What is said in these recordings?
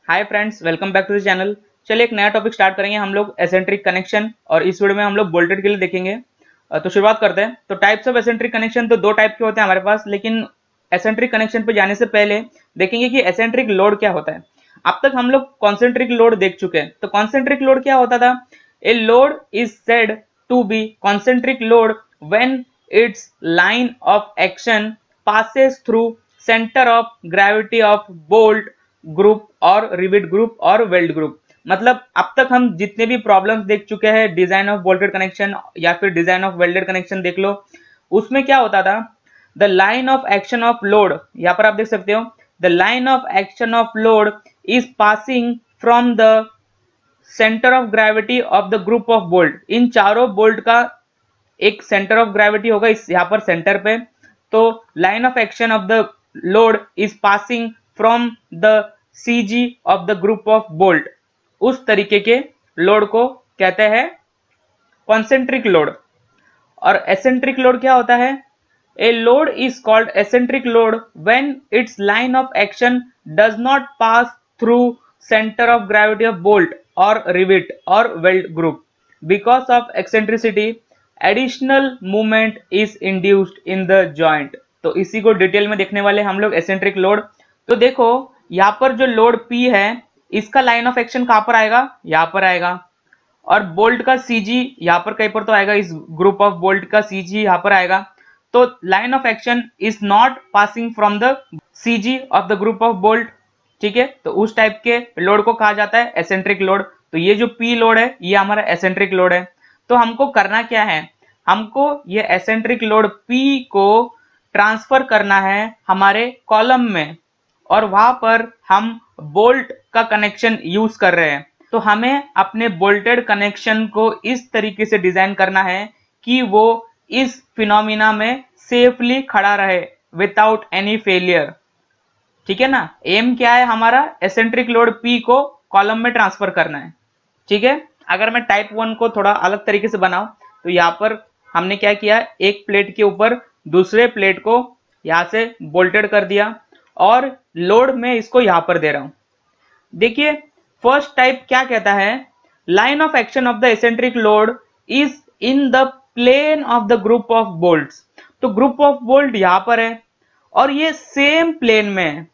Hi friends, welcome back to the channel. चलिए एक नया टॉपिक स्टार्ट करेंगे हम लोग, एसेंट्रिक कनेक्शन। और इस वीडियो में हम लोग बोल्टेड के लिए देखेंगे। तो शुरुआत करते हैं। तो टाइप्स ऑफ एसेंट्रिक कनेक्शन तो दो टाइप के होते हैं हमारे पास, लेकिन एसेंट्रिक कनेक्शन पे जाने से पहले देखेंगे कि एसेंट्रिक लोड क्या होता है। अब तक हम लोग कॉन्सेंट्रिक लोड देख चुके हैं। तो कॉन्सेंट्रिक लोड क्या होता था? A load is said to be concentric load when its line of action passes through center of gravity of bolt group और रिविट ग्रुप और वेल्ड ग्रुप। मतलब अब तक हम जितने भी प्रॉब्लम्स देख चुके हैं, डिजाइन ऑफ बोल्टेड कनेक्शन या फिर डिजाइन ऑफ वेल्डेड कनेक्शन देख लो, उसमें क्या होता था? The line of action of load, यहाँ पर आप देख सकते हो, the line of action of load is passing from the centre of gravity of the group of bolt. इन चारों बोल्ट का एक सेंटर ऑफ ग्रेविटी होगा इस यहाँ पर सेंटर पे। तो line of action of the load is passing from the CG of the group of bolt. उस तरीके के लोड को कहते हैं कॉन्सेंट्रिक लोड। और एसेंट्रिक लोड क्या होता है? A load is called eccentric load when its line of action does not pass through centre of gravity of bolt और रिविट और weld group. Because of eccentricity additional movement is induced in the joint. तो इसी को detail में देखने वाले हम लोग, एसेंट्रिक लोड। तो देखो यहाँ पर जो लोड P है, इसका लाइन ऑफ एक्शन कहां पर आएगा? यहाँ पर आएगा। और बोल्ट का CG यहाँ पर कहीं पर तो आएगा, इस ग्रुप ऑफ बोल्ट का CG यहाँ पर आएगा। तो line of action is not passing from the CG of the group of bolt. ठीक है, तो उस टाइप के लोड को कहा जाता है एसेंट्रिक लोड। तो ये जो P लोड है, ये हमारा एसेंट्रिक लोड है। तो हमको करना क्या है? हमको ये एसेंट्रिक लोड P को ट्रांसफर करना है हमारे कॉलम में, और वहां पर हम बोल्ट का कनेक्शन यूज कर रहे हैं। तो हमें अपने बोल्टेड कनेक्शन को इस तरीके से डिजाइन करना है कि वो इस फिनोमिना में सेफली खड़ा रहे विदाउट एनी फेलियर। ठीक है ना? एम क्या है हमारा? एसेंट्रिक लोड P को कॉलम में ट्रांसफर करना है। ठीक है, अगर मैं टाइप 1 को थोड़ा अलग तरीके से बनाऊं, तो यहाँ पर हमने क्या किया, एक प्लेट के ऊपर दूसरे प्लेट को यहां से बोल्टेड कर दिया, और लोड में इसको यहां पर दे रहा हूं। देखिए फर्स्ट टाइप क्या कहता है? Line of action of the eccentric load is in the plane of the group of bolts. तो ग्रुप ऑफ बोल्ट यहां पर है और ये सेम प्लेन में है,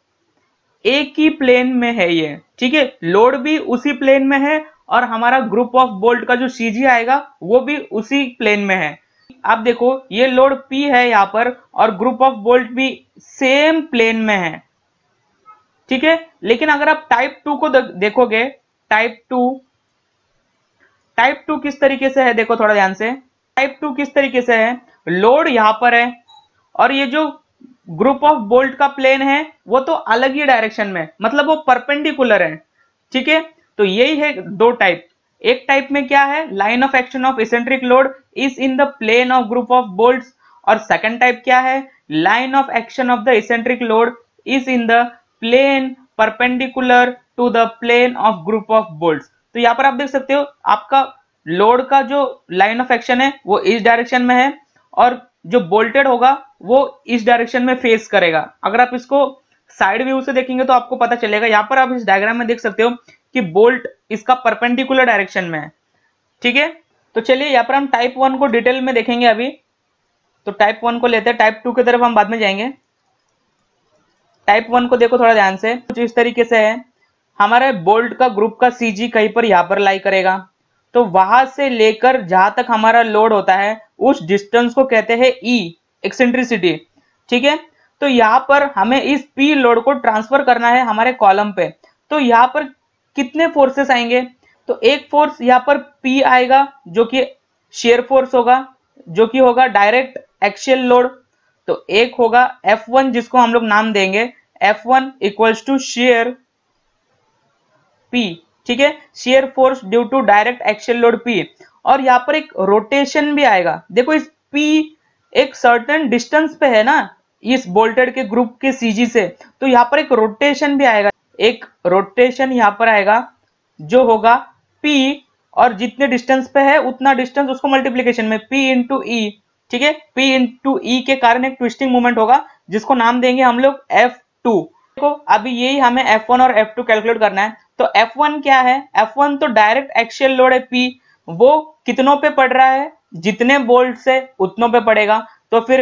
एक ही प्लेन में है ये। ठीक है, लोड भी उसी प्लेन में है और हमारा ग्रुप ऑफ बोल्ट का जो CG आएगा वो भी उसी प्लेन में है। आप देखो ये लोड P है यहाँ पर, और ग्रुप ऑफ बोल्ट भी सेम प्लेन में है। ठीक है, लेकिन अगर आप टाइप 2 को देखोगे, टाइप 2 किस तरीके से है? देखो थोड़ा ध्यान से, टाइप 2 किस तरीके से है? लोड यहां पर है और ये जो ग्रुप ऑफ बोल्ट का प्लेन है वो तो अलग ही डायरेक्शन में, मतलब वो परपेंडिकुलर है। ठीक है, तो यही है दो टाइप। एक टाइप में क्या है? Line of action of eccentric load is in the plane of group of bolts. और सेकंड टाइप क्या है? Line of action of the eccentric load is in the plane perpendicular to the plane of group of bolts. तो यहां पर आप देख सकते हो, आपका लोड का जो लाइन ऑफ एक्शन है वो इस डायरेक्शन में है, और जो बोल्टेड होगा वो इस डायरेक्शन में फेस करेगा। अगर आप इसको साइड व्यू से देखेंगे तो आपको पता चलेगा। यहां पर आप इस डायग्राम में देख सकते हो कि बोल्ट इसका परपेंडिकुलर डायरेक्शन में है। ठीक है, तो चलिए यहाँ पर हम टाइप 1 को डिटेल में देखेंगे अभी। तो टाइप 1 को लेते हैं, टाइप 2 की तरफ हम बाद में जाएंगे। टाइप 1 को देखो थोड़ा ध्यान से, कुछ इस तरीके से है। हमारे बोल्ट का ग्रुप का CG कहीं पर यहाँ पर लाई करेगा, तो वहां से लेकर जहां तक हमारा लोड होता है उस डिस्टेंस को कहते हैं E, एक्सेंट्रिसिटी। ठीक है, तो यहाँ पर हमें इस P लोड को ट्रांसफर करना है हमारे कॉलम पे। तो यहाँ पर कितने फोर्सेस आएंगे? तो एक फोर्स यहाँ पर P आएगा जो कि शेयर फोर्स होगा, जो कि होगा डायरेक्ट एक्सियल लोड। तो एक होगा F1 जिसको हम लोग नाम देंगे F1 equals to share P। ठीक है, shear force due to direct axial load P। और यहाँ पर एक रोटेशन भी आएगा। देखो इस P एक सर्टेन डिस्टेंस पे है ना इस बोल्टेड के ग्रुप के CG से, तो यहाँ पर एक रोटेशन भी आएगा। एक रोटेशन यहाँ पर आएगा जो होगा P, और जितने डिस्टेंस पे है उतना डिस्टेंस उसको मल्टीप्लीकेशन में P इंटू E। ठीक है, P इंटू E के कारण एक ट्विस्टिंग मूवमेंट होगा जिसको नाम देंगे हम लोग F2। देखो अभी यही हमें F1 और F2 कैलकुलेट करना है। तो F1 क्या है, F1 तो डायरेक्ट एक्सियल लोड है P, वो कितनों पे पड़ रहा है, जितने बोल्ट से उतनों पे पड़ेगा। तो फिर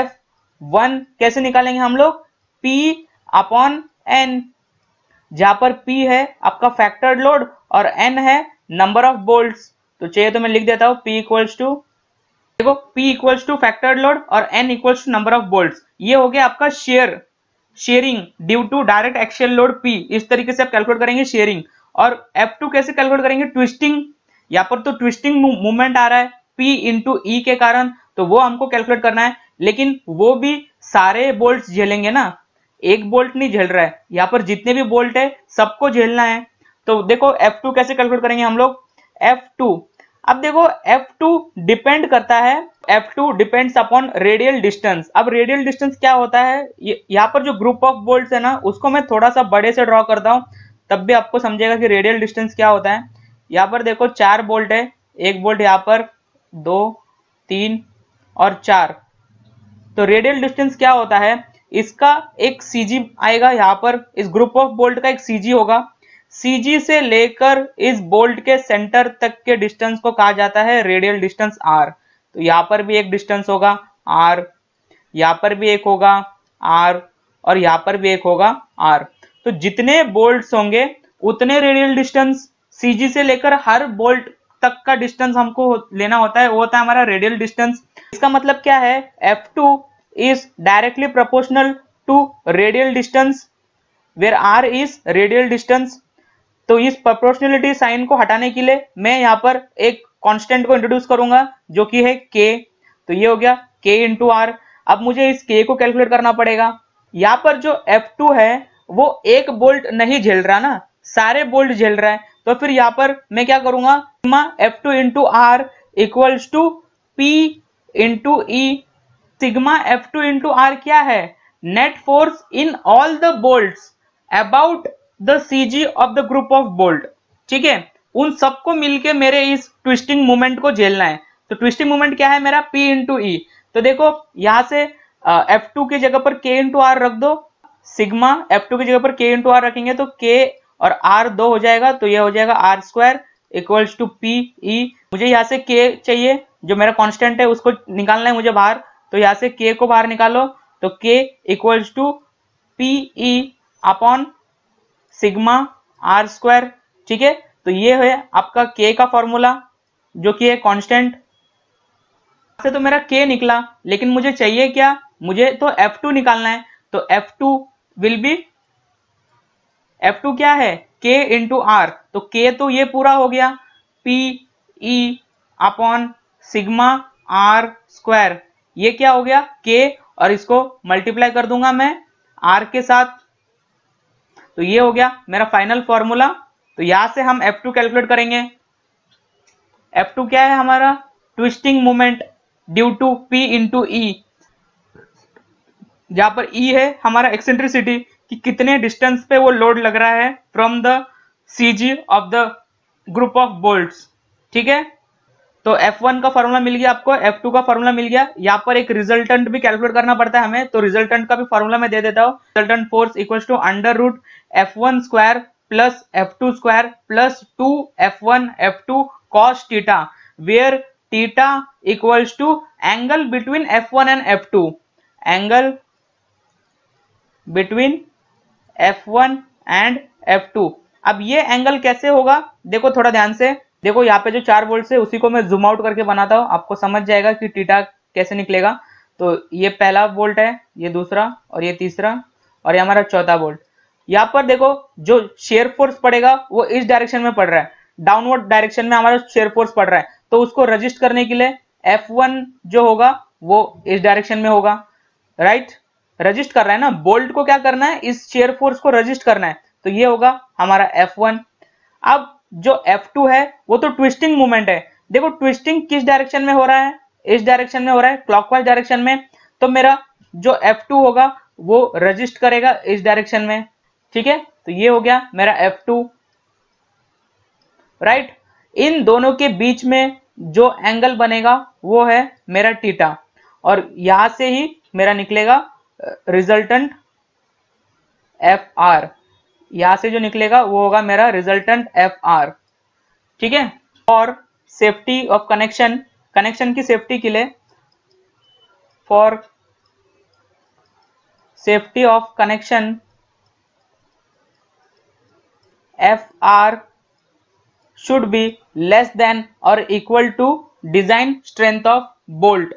F1 कैसे निकालेंगे हम लोग, P अपॉन N, जहां पर P है आपका फैक्टर्ड लोड और N है नंबर ऑफ बोल्ट्स। तो चाहिए तो मैं लिख देता हूं P इक्वल्स टू, देखो P equals to factored load और N equals to number of bolts. ये हो गया आपका shearing due to direct axial load P। इस तरीके से आप कैलकुलेट करेंगे शेयरिंग। और F2 कैसे कैलकुलेट करेंगे, ट्विस्टिंग, यहाँ पर तो ट्विस्टिंग मूवमेंट आ रहा है P इंटू E के कारण, तो वो हमको कैलकुलेट करना है। लेकिन वो भी सारे बोल्ट झेलेंगे ना, एक बोल्ट नहीं झेल रहा है, यहाँ पर जितने भी बोल्ट है सबको झेलना है। तो देखो F2 कैसे कैलकुलेट करेंगे हम लोग, F2, अब देखो F2 डिपेंड करता है, F2 depends upon radial distance. अब रेडियल डिस्टेंस क्या होता है, यहाँ पर जो ग्रुप ऑफ बोल्ट्स है ना, उसको मैं थोड़ा सा बड़े से ड्रॉ करता हूँ, तब भी आपको समझेगा कि रेडियल डिस्टेंस क्या होता है। यहाँ पर देखो 4 बोल्ट है, एक बोल्ट यहाँ पर, 2, 3 और 4। तो रेडियल डिस्टेंस क्या होता है, इसका एक CG आएगा, यहाँ पर इस ग्रुप ऑफ बोल्ट का एक CG होगा। CG से लेकर इस बोल्ट के सेंटर तक के डिस्टेंस को कहा जाता है रेडियल डिस्टेंस R। तो यहाँ पर भी एक डिस्टेंस होगा R, यहाँ पर भी एक होगा R और यहाँ पर भी एक होगा R। तो जितने बोल्ट्स होंगे उतने रेडियल डिस्टेंस, CG से लेकर हर बोल्ट तक का डिस्टेंस हमको लेना होता है, वो होता है हमारा रेडियल डिस्टेंस। इसका मतलब क्या है, F2 is directly proportional to radial distance where R is radial distance. तो इस प्रोपोर्शनलिटी साइन को हटाने के लिए मैं यहाँ पर एक कांस्टेंट को इंट्रोड्यूस करूंगा जो कि है K। तो ये हो गया K इंटू R। अब मुझे इस K को कैलकुलेट करना पड़ेगा। यहाँ पर जो F2 है वो एक बोल्ट नहीं झेल रहा ना, सारे बोल्ट झेल रहा है। तो फिर यहाँ पर मैं क्या करूंगा, sigma F2 into R equals to P into E। Sigma F2 into R क्या है, net force in all the bolts about the CG of the group of bolt. ठीक है, उन सबको मिलके मेरे इस ट्विस्टिंग मूवमेंट को झेलना है। तो ट्विस्टिंग मूवमेंट क्या है मेरा, P इंटू E। तो देखो यहां से F2 की जगह पर K इंटू R रख दो, सिग्मा F2 की जगह पर K इंटू R रखेंगे तो K और R 2 हो जाएगा, तो ये हो जाएगा R square equals to P E। मुझे यहाँ से K चाहिए, जो मेरा कांस्टेंट है उसको निकालना है मुझे बाहर, तो यहाँ से K को बाहर निकालो, तो K equals to P E upon sigma R square. ठीक है, तो ये है आपका K का फॉर्मूला जो कि है कांस्टेंट। से तो मेरा K निकला, लेकिन मुझे चाहिए क्या, मुझे तो F2 निकालना है। तो F2 विल बी, F2 क्या है, K इंटू R। तो K तो ये पूरा हो गया, P E upon sigma R square. ये क्या हो गया K, और इसको मल्टीप्लाई कर दूंगा मैं R के साथ, तो ये हो गया मेरा फाइनल फॉर्मूला। तो यहां से हम F2 कैलकुलेट करेंगे। F2 क्या है हमारा, twisting moment due to P into E, जहां पर E है हमारा एक्सेंट्रिसिटी कि कितने डिस्टेंस पे वो लोड लग रहा है from the CG of the group of bolts. ठीक है, तो F1 का फॉर्मूला मिल गया आपको, F2 का फॉर्मूला मिल गया। यहाँ पर एक रिजल्टेंट भी कैलकुलेट करना पड़ता है हमें, तो रिजल्टेंट का भी फॉर्मूला मैं दे देता हूँ। Resultant force equals to under root F1 square plus F2 square plus 2F1 F2 cos theta, where theta equals to angle between F1 and F2, angle between F1 and F2। अब ये angle कैसे होगा, देखो थोड़ा ध्यान से देखो, यहाँ पे जो 4 वोल्ट है उसी को मैं जूम आउट करके बनाता हूँ, आपको समझ जाएगा कि थीटा कैसे निकलेगा। तो ये पहला वोल्ट है, ये दूसरा और ये तीसरा और ये हमारा चौथा वोल्ट। यहाँ पर देखो जो शेयर फोर्स पड़ेगा वो इस डायरेक्शन में पड़ रहा है, डाउनवर्ड डायरेक्शन में हमारा शेयर फोर्स पड़ रहा है। तो उसको रजिस्ट करने के लिए F1 जो होगा वो इस डायरेक्शन में होगा, राइट, रजिस्ट कर रहा है ना, बोल्ट को क्या करना है, इस शेयर फोर्स को रजिस्ट करना है। तो ये होगा हमारा F1। अब जो F2 है वो तो ट्विस्टिंग मूवमेंट है। देखो ट्विस्टिंग किस डायरेक्शन में हो रहा है, इस डायरेक्शन में हो रहा है, क्लॉकवाइज डायरेक्शन में। तो मेरा जो F2 होगा वो रजिस्ट करेगा इस डायरेक्शन में। ठीक है, तो ये हो गया मेरा F2, राइट। इन दोनों के बीच में जो एंगल बनेगा वो है मेरा थीटा, और यहां से ही मेरा निकलेगा रिजल्टेंट एफ आर, यहां से जो निकलेगा वो होगा मेरा रिजल्टेंट एफ आर। ठीक है, और सेफ्टी ऑफ कनेक्शन, कनेक्शन की सेफ्टी के लिए, for safety of connection F R should be less than और equal to design strength of bolt.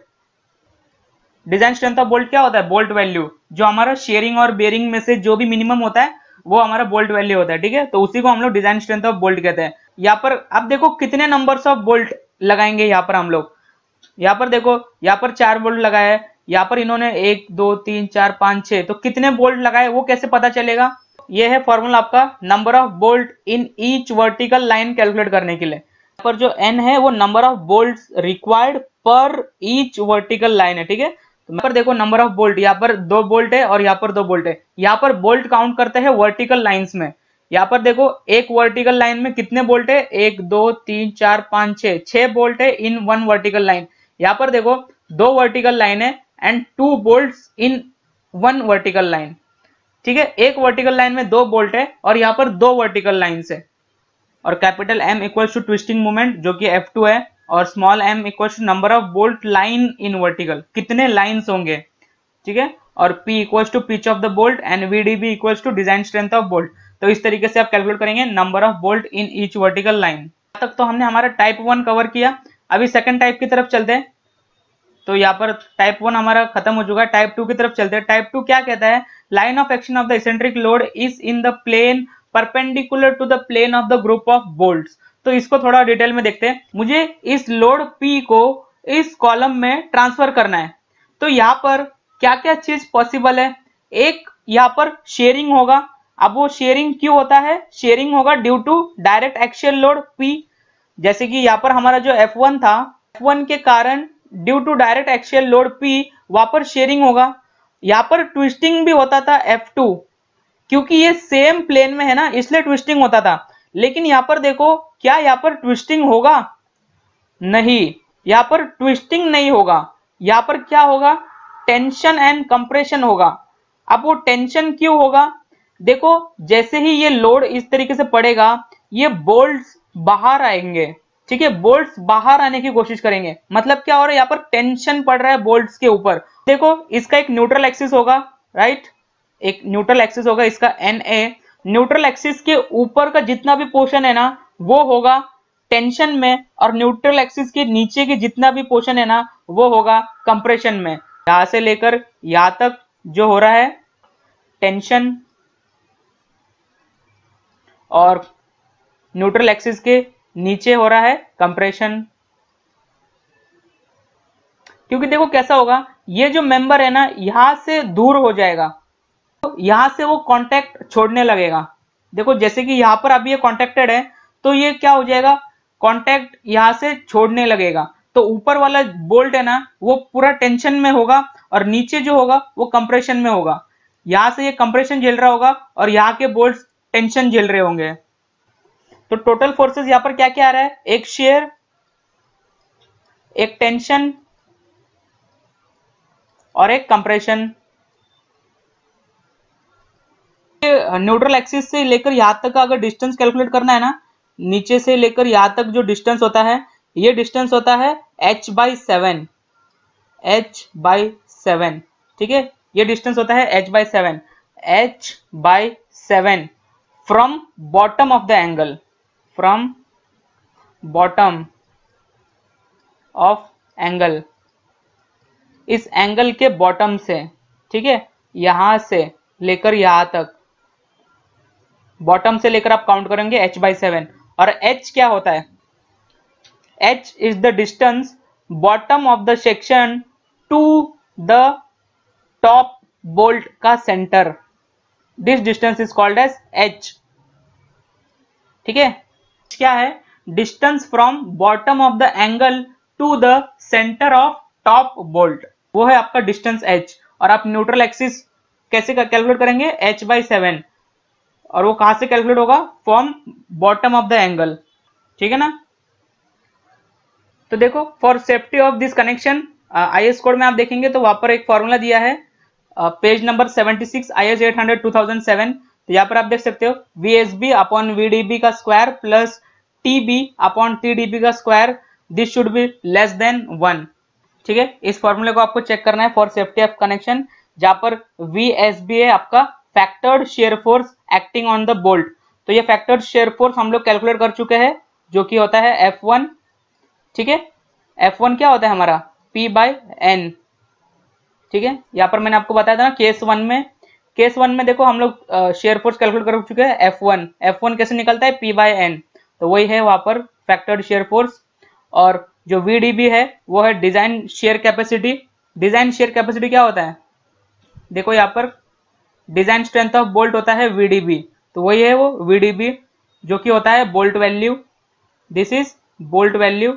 Design strength of bolt क्या होता है? बोल्ट वैल्यू, जो हमारा शेयरिंग और बेयरिंग में से जो भी मिनिमम होता है वो हमारा बोल्ट वैल्यू होता है। ठीक है, तो उसी को हम लोग डिजाइन स्ट्रेंथ ऑफ बोल्ट कहते हैं। यहाँ पर अब देखो कितने नंबर्स ऑफ बोल्ट लगाएंगे यहाँ पर हम लोग। यहाँ पर देखो, यहाँ पर 4 बोल्ट लगाया है, यहाँ पर इन्होंने 1 2 3 4 5 6, तो कितने बोल्ट लगाए वो कैसे पता चलेगा? ये है फॉर्मूला आपका number of bolt in each vertical line calculate करने के लिए। यहाँ पर जो n है वो number of bolt required per each vertical line है। ठीक है, तो यहाँ पर देखो नंबर ऑफ बोल्ट, यहाँ पर 2 बोल्ट है और यहाँ पर 2 बोल्ट है। यहाँ पर बोल्ट काउंट करते हैं वर्टिकल लाइंस में। यहाँ पर देखो एक वर्टिकल लाइन में कितने बोल्ट है? 1 2 3 4 5 6, 6 बोल्ट है इन 1 वर्टिकल लाइन। यहाँ पर देखो 2 वर्टिकल लाइन है and 2 bolts in 1 vertical line. ठीक है, एक वर्टिकल लाइन में 2 बोल्ट है और यहाँ पर 2 वर्टिकल लाइन है। और capital M equals to twisting moment जो कि F2 है, और small m equals to number of bolt line in vertical, कितने लाइंस होंगे। ठीक है, और P equals to pitch of the bolt and VDB equals to design strength of bolt. तो इस तरीके से आप कैलकुलेट करेंगे number of bolt in each vertical line. तक तो हमने हमारा टाइप 1 कवर किया। अभी सेकंड टाइप की तरफ चलते हैं। तो यहाँ पर टाइप 1 हमारा खत्म हो चुका है, टाइप 2 की तरफ चलते हैं। टाइप 2 क्या कहता है? Line of action of the eccentric load is in the plane perpendicular to the plane of the group of bolts. तो इसको थोड़ा डिटेल में देखते हैं। मुझे इस लोड P को इस कॉलम में ट्रांसफर करना है। तो यहाँ पर क्या क्या चीज पॉसिबल है? एक यहाँ पर शेयरिंग होगा। अब वो शेयरिंग क्यों होता है? शेयरिंग होगा due to direct axial load P। जैसे कि यहाँ पर हमारा जो F1 था, F1 के कारण due to direct axial load P वहां पर शेयरिंग होगा। यहाँ पर ट्विस्टिंग भी होता था F2, क्योंकि ये सेम प्लेन में है ना, इसलिए ट्विस्टिंग होता था। लेकिन यहाँ पर देखो, क्या यहाँ पर ट्विस्टिंग होगा? नहीं, यहाँ पर ट्विस्टिंग नहीं होगा। यहाँ पर क्या होगा? टेंशन एंड कंप्रेशन होगा। अब वो टेंशन क्यों होगा? देखो जैसे ही ये लोड इस तरीके से पड़ेगा, ये बोल्ट्स बाहर आएंगे। ठीक है, बोल्ट्स बाहर आने की कोशिश करेंगे। मतलब क्या हो रहा है? यहाँ पर टेंशन पड़ रहा है बोल्ट्स के ऊपर। देखो इसका एक न्यूट्रल एक्सिस होगा, राइट? एक न्यूट्रल एक्सिस होगा इसका NA। न्यूट्रल एक्सिस के ऊपर का जितना भी पोर्शन है ना वो होगा टेंशन में, और न्यूट्रल एक्सिस के नीचे के जितना भी पोर्शन है ना वो होगा कंप्रेशन में। यहां से लेकर यहां तक जो हो रहा है टेंशन, और न्यूट्रल एक्सिस के नीचे हो रहा है कंप्रेशन। क्योंकि देखो कैसा होगा, ये जो मेंबर है ना यहां से दूर हो जाएगा, तो यहां से वो कांटेक्ट छोड़ने लगेगा। देखो जैसे कि यहां पर अभी ये कॉन्टेक्टेड है, तो ये क्या हो जाएगा? कांटेक्ट यहां से छोड़ने लगेगा। तो ऊपर वाला बोल्ट है ना वो पूरा टेंशन में होगा, और नीचे जो होगा वो कंप्रेशन में होगा। यहां से ये कंप्रेशन झेल रहा होगा और यहाँ के बोल्ट टेंशन झेल रहे होंगे। तो टोटल फोर्सेस यहाँ पर क्या क्या आ रहा है? एक शेयर, एक टेंशन और एक कंप्रेशन। न्यूट्रल एक्सिस से लेकर यहां तक का अगर डिस्टेंस कैलकुलेट करना है ना, नीचे से लेकर यहां तक जो डिस्टेंस होता है, ये डिस्टेंस होता है h/7। h/7, ठीक है, ये डिस्टेंस होता है h/7। h/7 from bottom of the angle, from bottom of angle, इस एंगल के बॉटम से, ठीक है, यहां से लेकर यहां तक, बॉटम से लेकर आप काउंट करेंगे h/7। और h क्या होता है? h is the distance bottom of the section to the top bolt का centre. This distance is called as h। ठीक है, क्या है? Distance from bottom of the angle to the centre of top bolt, वो है आपका distance h। और आप न्यूट्रल एक्सिस कैसे कैलकुलेट करेंगे? h/7, और वो कहां से कैलकुलेट होगा? From bottom of the angle. ठीक है ना? तो देखो for safety of this connection, IS code में आप देखेंगे तो वहां पर एक फॉर्मूला दिया है पेज नंबर 76 IS 800 2007। तो यहाँ पर आप देख सकते हो VSB अपॉन VDB का square plus TB upon TDB का square, this should be less than 1। ठीक है, इस फॉर्मूले को आपको चेक करना है फॉर सेफ्टी ऑफ कनेक्शन, जहां पर VSB है आपका factored shear force acting on the bolt. तो ये फैक्टर्ड शेयर फोर्स हम लोग कैलकुलेट कर चुके हैं, जो कि होता है F1। ठीक है, F1 क्या होता है हमारा P/N। ठीक है, यहाँ पर मैंने आपको बताया था ना केस वन में देखो हम लोग शेयर फोर्स कैलकुलेट कर चुके हैं F1 कैसे निकलता है P/N। तो वही है वहां पर फैक्टर्ड शेयर फोर्स। और जो VDB है वो है design shear capacity. Design shear capacity क्या होता है, देखो यहाँ पर डिजाइन स्ट्रेंथ ऑफ बोल्ट होता है VDB, तो वही है वो VDB, जो कि होता है bolt value. This is bolt value.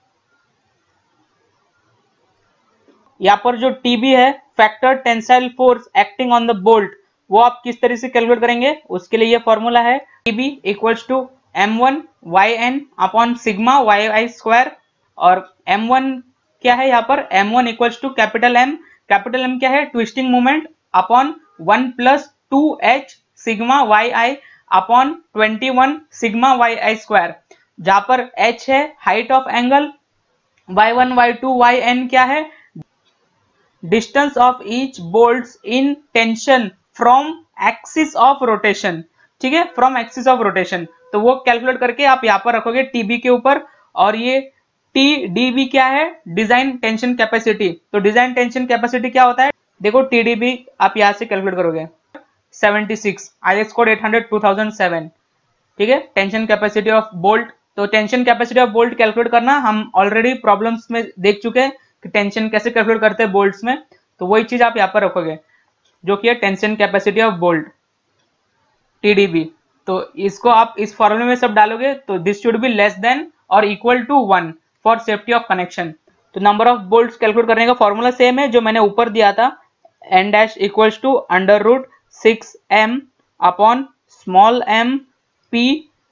यहाँ पर जो TB है factor tensile force acting on the bolt, वो आप किस तरह से कैलकुलेट करेंगे, उसके लिए ये फॉर्मूला है TB equals to M1 YN upon sigma YI square. और M1 क्या है यहाँ पर, M1 equals to capital M क्या है twisting moment upon 1 plus 2H sigma YI upon 21 sigma YI square, जहां पर H है height of angle, Y1 Y2 YN क्या है distance of each bolts in tension from axis of rotation. ठीक है, from axis of rotation, तो वो calculate करके आप यहाँ पर रखोगे TB के ऊपर। और ये TDB क्या है डिजाइन टेंशन कैपेसिटी। तो डिजाइन टेंशन कैपेसिटी क्या होता है, देखो TDB आप यहाँ से कैलकुलेट करोगे 76 IS कोड 800 2007। ठीक है, टेंशन कैपेसिटी ऑफ बोल्ट। तो tension capacity of bolt calculate करना हम ऑलरेडी प्रॉब्लम्स में देख चुके हैं कि टेंशन कैसे कैलकुलेट करते हैं बोल्ट्स में। तो वही चीज आप यहाँ पर रखोगे, जो कि है tension capacity of bolt TDB। तो इसको आप इस फॉर्मूले में सब डालोगे, तो this should be less than और equal to 1 for safety of connection. तो नंबर ऑफ बोल्ट्स कैलकुलेट करने का फॉर्मूला सेम है जो मैंने ऊपर दिया था, N dash equals to √6M upon small m P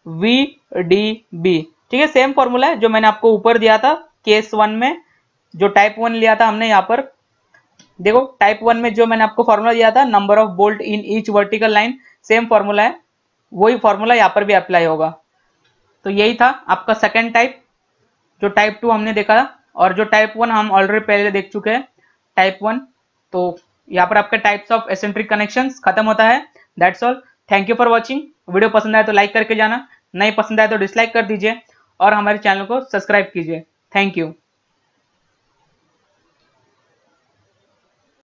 VDB। ठीक है, सेम फॉर्मूला है जो मैंने आपको ऊपर दिया था केस 1 में, जो टाइप 1 लिया था हमने। यहाँ पर देखो टाइप 1 में जो मैंने आपको फॉर्मूला दिया था number of bolt in each vertical line, same formula है, वही फॉर्मूला यहाँ पर भी अप्लाई होगा। तो यही था आपका सेकंड टाइप, जो टाइप 2 हमने देखा था, और जो टाइप 1 हम ऑलरेडी पहले देख चुके हैं टाइप 1। तो यहाँ पर आपका टाइप्स ऑफ एसेंट्रिक कनेक्शंस खत्म होता है। That's all, thank you for watching. Video पसंद आए तो लाइक करके जाना, नहीं पसंद आए तो डिसलाइक कर दीजिए, और हमारे चैनल को सब्सक्राइब कीजिए। Thank you.